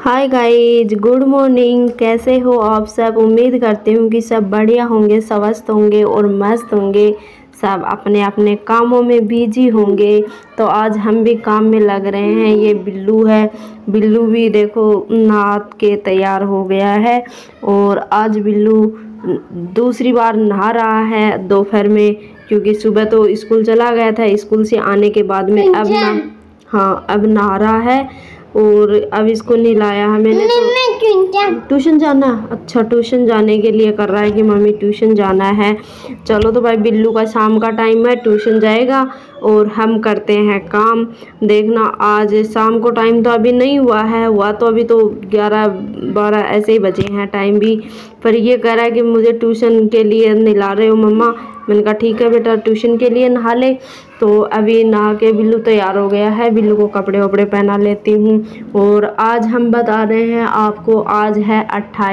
Hi guys, good morning. कैसे हो आप सब? उम्मीद करती हूँ कि सब बढ़िया होंगे, स्वस्थ होंगे और मस्त होंगे। सब अपने अपने कामों में बिजी होंगे। तो आज हम भी काम में लग रहे हैं। ये बिल्लू है, बिल्लू भी देखो नहा के तैयार हो गया है। और आज बिल्लू दूसरी बार नहा रहा है दोपहर में, क्योंकि सुबह तो स्कूल चला गया था। स्कूल से आने के बाद में अब नहा रहा है। और अब इसको नहलाया है मैंने। तो ट्यूशन जाना, अच्छा ट्यूशन जाने के लिए कर रहा है कि मम्मी ट्यूशन जाना है। चलो तो भाई, बिल्लू का शाम का टाइम है, ट्यूशन जाएगा और हम करते हैं काम। देखना आज शाम को टाइम तो अभी नहीं हुआ तो अभी तो 11-12 ऐसे ही बजे हैं टाइम भी। पर ये कह रहा है कि मुझे ट्यूशन के लिए नहला रहे हो मम्मा। मैंने कहा ठीक है बेटा, ट्यूशन के लिए नहा ले। तो अभी नहा के बिल्लू तैयार हो गया है। बिल्लू को कपड़े वपड़े पहना लेती हूँ। और आज हम बता रहे हैं आपको, आज है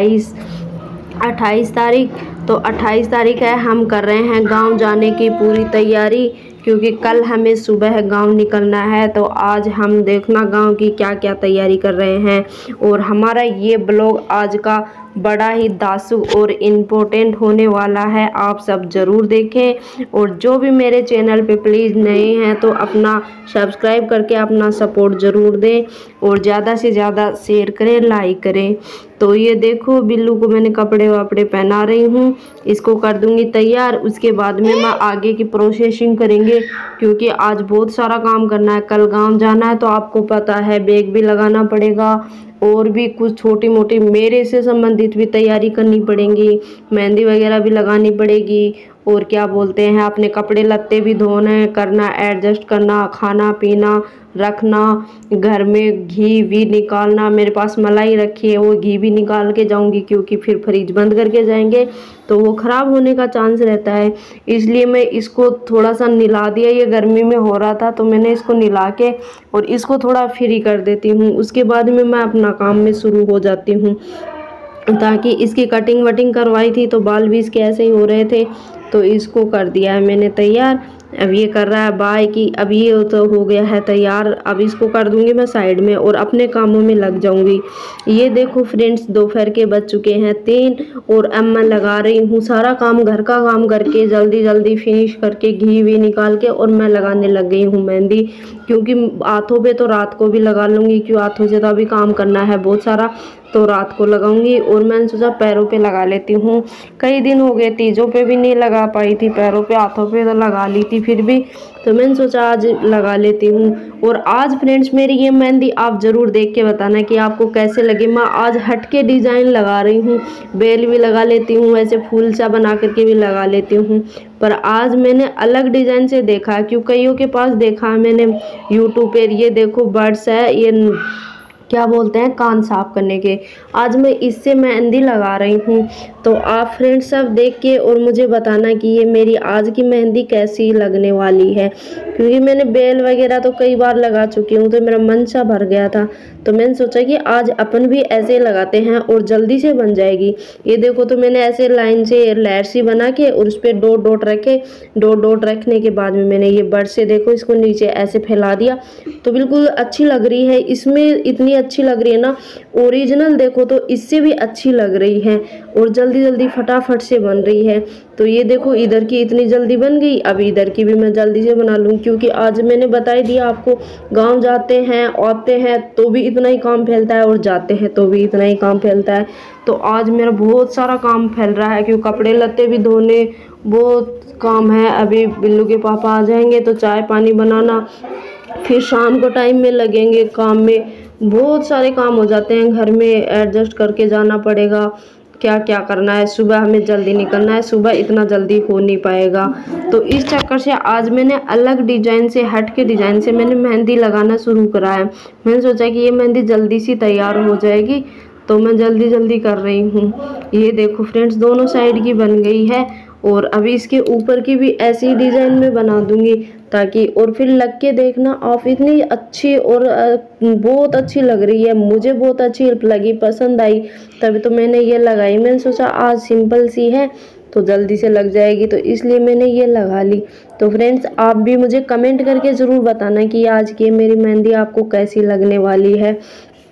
28 तारीख। तो 28 तारीख है, हम कर रहे हैं गांव जाने की पूरी तैयारी, क्योंकि कल हमें सुबह गांव निकलना है। तो आज हम देखना गांव की क्या क्या तैयारी कर रहे हैं। और हमारा ये ब्लॉग आज का बड़ा ही दासू और इम्पोर्टेंट होने वाला है, आप सब ज़रूर देखें। और जो भी मेरे चैनल पे प्लीज़ नए हैं तो अपना सब्सक्राइब करके अपना सपोर्ट ज़रूर दें और ज़्यादा से ज़्यादा शेयर करें, लाइक करें। तो ये देखो बिल्लू को मैंने कपड़े वपड़े पहना रही हूँ, इसको कर दूंगी तैयार। उसके बाद में मैं आगे की प्रोसेसिंग करेंगे, क्योंकि आज बहुत सारा काम करना है। कल गांव जाना है तो आपको पता है बैग भी लगाना पड़ेगा और भी कुछ छोटी मोटी मेरे से संबंधित भी तैयारी करनी पड़ेगी। मेहंदी वगैरह भी लगानी पड़ेगी। और क्या बोलते हैं, अपने कपड़े लत्ते भी धोने करना, एडजस्ट करना, खाना पीना रखना, घर में घी भी निकालना। मेरे पास मलाई रखी है, वो घी भी निकाल के जाऊंगी, क्योंकि फिर फ्रिज बंद करके जाएंगे तो वो ख़राब होने का चांस रहता है। इसलिए मैं इसको थोड़ा सा नहला दिया, ये गर्मी में हो रहा था तो मैंने इसको नहला के और इसको थोड़ा फ्री कर देती हूँ। उसके बाद में मैं अपना काम में शुरू हो जाती हूँ। ताकि इसकी कटिंग वटिंग करवाई थी तो बाल भी इसके ऐसे ही हो रहे थे, तो इसको कर दिया है मैंने तैयार। अब ये कर रहा है बाय की, अब ये तो हो गया है तैयार। अब इसको कर दूंगी मैं साइड में और अपने कामों में लग जाऊंगी। ये देखो फ्रेंड्स, दोपहर के बज चुके हैं 3 और अब मैं लगा रही हूँ सारा काम, घर का काम करके जल्दी जल्दी फिनिश करके घी भी निकाल के और मैं लगाने लग गई हूँ मेहंदी। क्योंकि हाथों पे तो रात को भी लगा लूँगी, क्यों हाथों से तो अभी काम करना है बहुत सारा, तो रात को लगाऊंगी। और मैंने सोचा पैरों पे लगा लेती हूँ, कई दिन हो गए तीजों पे भी नहीं लगा पाई थी पैरों पे, हाथों पे तो लगा ली थी फिर भी, तो मैंने सोचा आज लगा लेती हूँ। और आज फ्रेंड्स मेरी ये मेहंदी आप ज़रूर देख के बताना कि आपको कैसे लगे। मैं आज हटके डिज़ाइन लगा रही हूँ, बेल भी लगा लेती हूँ, ऐसे फूल सा बना करके भी लगा लेती हूँ, पर आज मैंने अलग डिज़ाइन से देखा, क्यों कईयों के पास देखा मैंने यूट्यूब पर। ये देखो बर्ड्स है, ये क्या बोलते हैं कान साफ करने के, आज मैं इससे मेहंदी लगा रही हूँ। तो आप फ्रेंड्स सब देख के और मुझे बताना कि ये मेरी आज की मेहंदी कैसी लगने वाली है। क्योंकि मैंने बेल वगैरह तो कई बार लगा चुकी हूँ तो मेरा मन सा भर गया था, तो मैंने सोचा कि आज अपन भी ऐसे लगाते हैं और जल्दी से बन जाएगी। ये देखो, तो मैंने ऐसे लाइन से लेयर सी बना के और उस पर डॉट डॉट रखे। डॉट डॉट रखने के बाद में मैंने ये बर्ड से देखो इसको नीचे ऐसे फैला दिया, तो बिल्कुल अच्छी लग रही है। इसमें इतनी अच्छी लग रही है ना, ओरिजिनल देखो तो इससे भी अच्छी लग रही है और जल्दी जल्दी फटाफट से बन रही है। तो ये देखो इधर की इतनी जल्दी बन गई, अब इधर की भी मैं जल्दी से बना लूँ, क्योंकि आज मैंने बता ही दिया आपको, गांव जाते हैं आते हैं तो भी इतना ही काम फैलता है और जाते हैं तो भी इतना ही काम फैलता है। तो आज मेरा बहुत सारा काम फैल रहा है, क्योंकि कपड़े लत्ते भी धोने, बहुत काम है। अभी बिल्लू के पापा आ जाएंगे तो चाय पानी बनाना, फिर शाम को टाइम में लगेंगे काम में। बहुत सारे काम हो जाते हैं, घर में एडजस्ट करके जाना पड़ेगा, क्या क्या करना है। सुबह हमें जल्दी निकलना है, सुबह इतना जल्दी हो नहीं पाएगा। तो इस चक्कर से आज मैंने अलग डिजाइन से, हट के डिजाइन से मैंने मेहंदी लगाना शुरू करा है। मैंने सोचा कि ये मेहंदी जल्दी सी तैयार हो जाएगी, तो मैं जल्दी जल्दी कर रही हूँ। ये देखो फ्रेंड्स, दोनों साइड की बन गई है और अभी इसके ऊपर की भी ऐसी डिजाइन में बना दूंगी, ताकि और फिर लग के देखना आप, इतनी अच्छी और बहुत अच्छी लग रही है। मुझे बहुत अच्छी लगी, पसंद आई, तभी तो मैंने ये लगाई। मैंने सोचा आज सिंपल सी है तो जल्दी से लग जाएगी, तो इसलिए मैंने ये लगा ली। तो फ्रेंड्स आप भी मुझे कमेंट करके ज़रूर बताना कि आज की मेरी मेहंदी आपको कैसी लगने वाली है।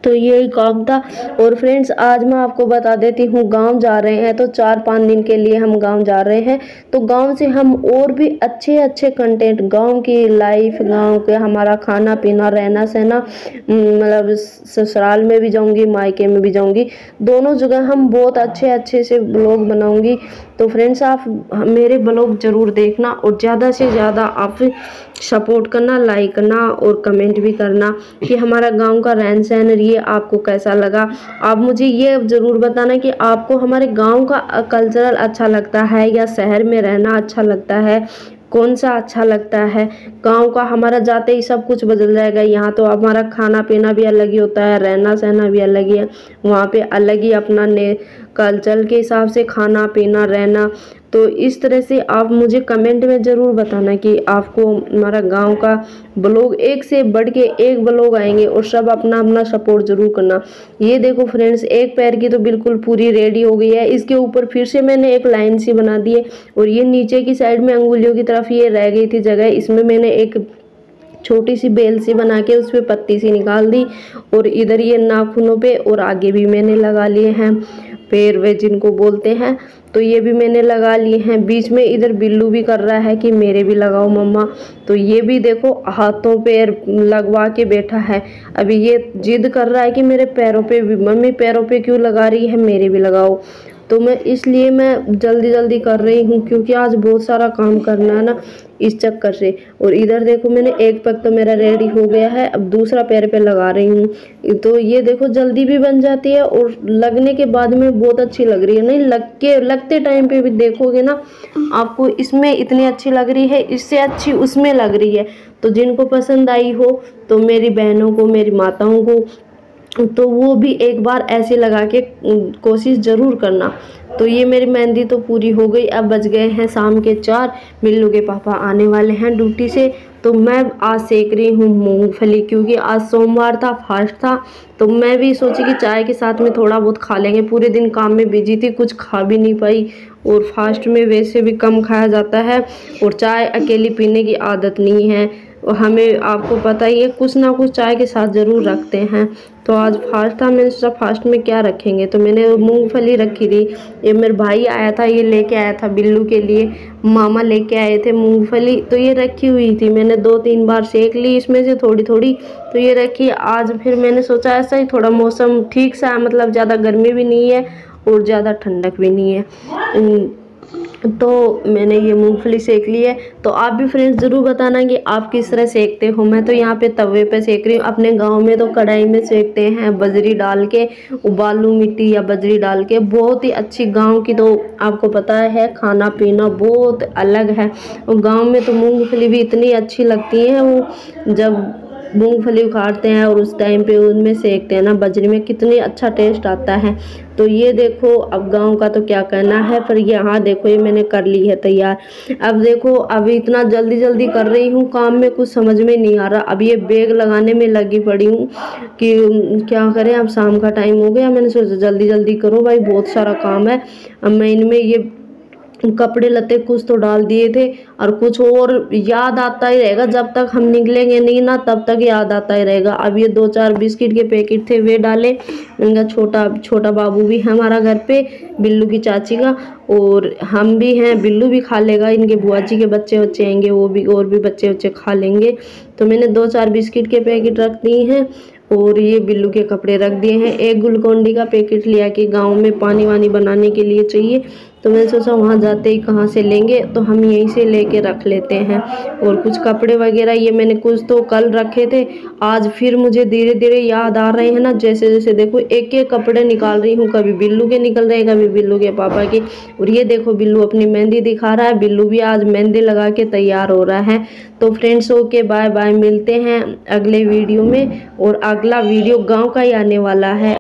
तो यही काम था। और फ्रेंड्स आज मैं आपको बता देती हूँ, गांव जा रहे हैं तो 4-5 दिन के लिए हम गांव जा रहे हैं। तो गांव से हम और भी अच्छे अच्छे कंटेंट, गांव की लाइफ, गांव के हमारा खाना पीना, रहना सहना, मतलब ससुराल में भी जाऊंगी, मायके में भी जाऊंगी, दोनों जगह हम बहुत अच्छे अच्छे से ब्लॉग बनाऊंगी। तो फ्रेंड्स आप मेरे ब्लॉग ज़रूर देखना और ज़्यादा से ज़्यादा आप सपोर्ट करना, लाइक करना और कमेंट भी करना कि हमारा गांव का रहन सहन ये आपको कैसा लगा। आप मुझे ये ज़रूर बताना कि आपको हमारे गांव का कल्चरल अच्छा लगता है या शहर में रहना अच्छा लगता है, कौन सा अच्छा लगता है। गांव का हमारा जाते ही सब कुछ बदल जाएगा। यहाँ तो हमारा खाना पीना भी अलग ही होता है, रहना सहना भी अलग ही है, वहाँ पे अलग ही अपना कल्चर के हिसाब से खाना पीना रहना। तो इस तरह से आप मुझे कमेंट में ज़रूर बताना कि आपको हमारा गांव का ब्लॉग, एक से बढ़ के एक ब्लॉग आएंगे और सब अपना अपना सपोर्ट ज़रूर करना। ये देखो फ्रेंड्स, एक पैर की तो बिल्कुल पूरी रेडी हो गई है, इसके ऊपर फिर से मैंने एक लाइन सी बना दी है और ये नीचे की साइड में अंगुलियों की तरफ ये रह गई थी जगह, इसमें मैंने एक छोटी सी बेल सी बना के उस पर पत्ती सी निकाल दी और इधर ये नाखूनों पे और आगे भी मैंने लगा लिए हैं, पैर वे जिनको बोलते हैं, तो ये भी मैंने लगा लिए हैं। बीच में इधर बिल्लू भी कर रहा है कि मेरे भी लगाओ मम्मा, तो ये भी देखो हाथों पैर लगवा के बैठा है। अभी ये जिद कर रहा है कि मेरे पैरों पे भी, मम्मी पैरों पे क्यों लगा रही है, मेरे भी लगाओ। तो मैं इसलिए मैं जल्दी जल्दी कर रही हूँ क्योंकि आज बहुत सारा काम करना है ना, इस चक्कर से। और इधर देखो मैंने एक पैक तो मेरा रेडी हो गया है, अब दूसरा पैर पे लगा रही हूँ। तो ये देखो जल्दी भी बन जाती है और लगने के बाद में बहुत अच्छी लग रही है। नहीं लगते टाइम पे भी देखोगे ना, आपको इसमें इतनी अच्छी लग रही है, इससे अच्छी उसमें लग रही है। तो जिनको पसंद आई हो तो मेरी बहनों को, मेरी माताओं को, तो वो भी एक बार ऐसे लगा के कोशिश ज़रूर करना। तो ये मेरी मेहंदी तो पूरी हो गई। अब बज गए हैं शाम के 4, मिल्लू के पापा आने वाले हैं ड्यूटी से। तो मैं आज सेक रही हूँ मूंगफली क्योंकि आज सोमवार था, फास्ट था। तो मैं भी सोची कि चाय के साथ में थोड़ा बहुत खा लेंगे, पूरे दिन काम में बिजी थी, कुछ खा भी नहीं पाई और फास्ट में वैसे भी कम खाया जाता है और चाय अकेली पीने की आदत नहीं है। और हमें, आपको पता ही है, कुछ ना कुछ चाय के साथ ज़रूर रखते हैं। तो आज फास्ट था, मैंने सोचा फास्ट में क्या रखेंगे, तो मैंने मूंगफली रखी थी। ये मेरे भाई आया था, ये लेके आया था बिल्लू के लिए, मामा लेके आए थे मूंगफली, तो ये रखी हुई थी। मैंने 2-3 बार सेक ली इसमें से थोड़ी थोड़ी, तो ये रखी। आज फिर मैंने सोचा ऐसा ही थोड़ा मौसम ठीक सा, मतलब ज़्यादा गर्मी भी नहीं है और ज़्यादा ठंडक भी नहीं है, तो मैंने ये मूंगफली सेक ली है। तो आप भी फ्रेंड्स ज़रूर बताना कि आप किस तरह सेकते हो। मैं तो यहाँ पे तवे पे सेक रही हूँ। अपने गांव में तो कढ़ाई में सेकते हैं, बजरी डाल के, बालू मिट्टी या बजरी डाल के। बहुत ही अच्छी गांव की तो आपको पता है खाना पीना बहुत अलग है। और गांव में तो मूंगफली भी इतनी अच्छी लगती है, वो जब मूंगफली उखाड़ते हैं और उस टाइम पे उनमें सेकते हैं ना बजरी में, कितनी अच्छा टेस्ट आता है। तो ये देखो, अब गांव का तो क्या कहना है, पर यहाँ देखो ये मैंने कर ली है तैयार। अब देखो, अभी इतना जल्दी जल्दी कर रही हूँ, काम में कुछ समझ में नहीं आ रहा। अब ये बैग लगाने में लगी पड़ी हूँ कि क्या करें। अब शाम का टाइम हो गया, मैंने सोचा जल्दी जल्दी करो भाई, बहुत सारा काम है। अब मैं इनमें ये कपड़े लत्ते कुछ तो डाल दिए थे और कुछ और याद आता ही रहेगा, जब तक हम निकलेंगे नहीं ना तब तक याद आता ही रहेगा। अब ये 2-4 बिस्किट के पैकेट थे, वे डाले। इनका छोटा बाबू भी है हमारा घर पे, बिल्लू की चाची का, और हम भी हैं, बिल्लू भी खा लेगा, इनके बुआ जी के बच्चे आएंगे, वो भी और भी बच्चे खा लेंगे। तो मैंने 2-4 बिस्किट के पैकेट रख दिए हैं और ये बिल्लू के कपड़े रख दिए हैं। एक ग्लूकोन डी का पैकेट लिया कि गांव में पानी वानी बनाने के लिए चाहिए, तो मैंने सोचा वहाँ जाते ही कहाँ से लेंगे, तो हम यहीं से लेके रख लेते हैं। और कुछ कपड़े वगैरह ये मैंने कुछ तो कल रखे थे, आज फिर मुझे धीरे धीरे याद आ रहे हैं ना, जैसे जैसे देखो एक एक कपड़े निकाल रही हूँ, कभी बिल्लू के निकल रहे हैं, कभी बिल्लू के पापा के। और ये देखो बिल्लू अपनी मेहंदी दिखा रहा है, बिल्लू भी आज मेहंदी लगा के तैयार हो रहा है। तो फ्रेंड्स ओके, बाय बाय, मिलते हैं अगले वीडियो में। और अगला वीडियो गाँव का ही आने वाला है।